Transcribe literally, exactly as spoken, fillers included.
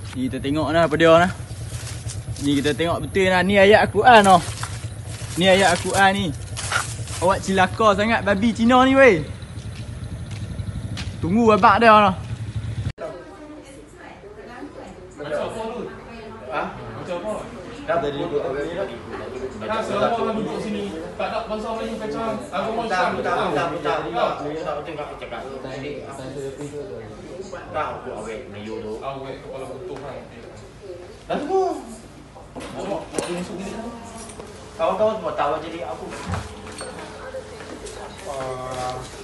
Ni kita tengok nah apa dia nah. Ni kita tengok betul nah, ni ayat Al-Quran noh. Ni ayat Al-Quran ni. Awak cilaka sangat babi Cina ni weh. Tunggu babak dia noh. Ha? Macam apa? Dah tadi duduk ni dah. Dah selama orang duduk sini, tak ada bangsa Melayu kacang. Agama Islam tak tahu. Tak tak tak. Tak tengok cakap. Tak aku awet Melayu tu. Awet kepala butuh kan. Dah tu. Bawa bawa masuk ni. Kawan-kawan semua tahu jadi aku. Ah